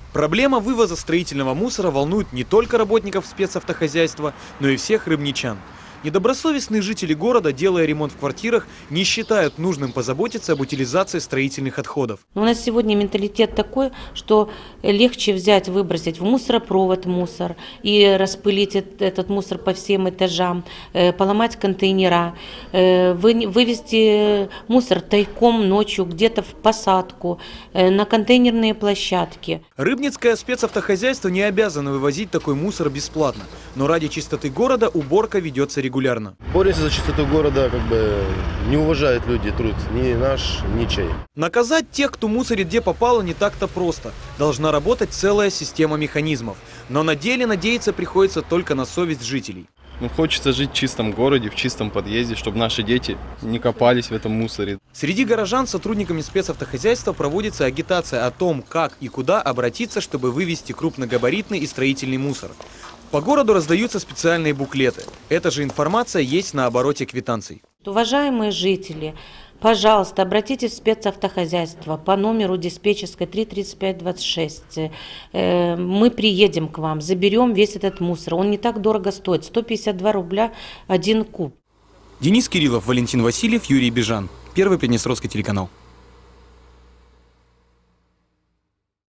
Проблема вывоза строительного мусора волнует не только работников спецавтохозяйства, но и всех рыбничан. Недобросовестные жители города, делая ремонт в квартирах, не считают нужным позаботиться об утилизации строительных отходов. У нас сегодня менталитет такой, что легче взять, выбросить в мусоропровод мусор и распылить этот мусор по всем этажам, поломать контейнера, вывести мусор тайком ночью где-то в посадку, на контейнерные площадки. Рыбницкое спецавтохозяйство не обязано вывозить такой мусор бесплатно, но ради чистоты города уборка ведется регулярно. Боремся за чистоту города, не уважают люди труд, ни наш, ни чей. Наказать тех, кто мусорит где попало, не так-то просто. Должна работать целая система механизмов. Но на деле надеяться приходится только на совесть жителей. Хочется жить в чистом городе, в чистом подъезде, чтобы наши дети не копались в этом мусоре. Среди горожан сотрудниками спецавтохозяйства проводится агитация о том, как и куда обратиться, чтобы вывести крупногабаритный и строительный мусор. По городу раздаются специальные буклеты. Эта же информация есть на обороте квитанций. Уважаемые жители, пожалуйста, обратитесь в спецавтохозяйство по номеру диспетчерской 33526. Мы приедем к вам, заберем весь этот мусор. Он не так дорого стоит, 152 рубля 1 куб. Денис Кириллов, Валентин Васильев, Юрий Бежан. Первый Приднестровский телеканал.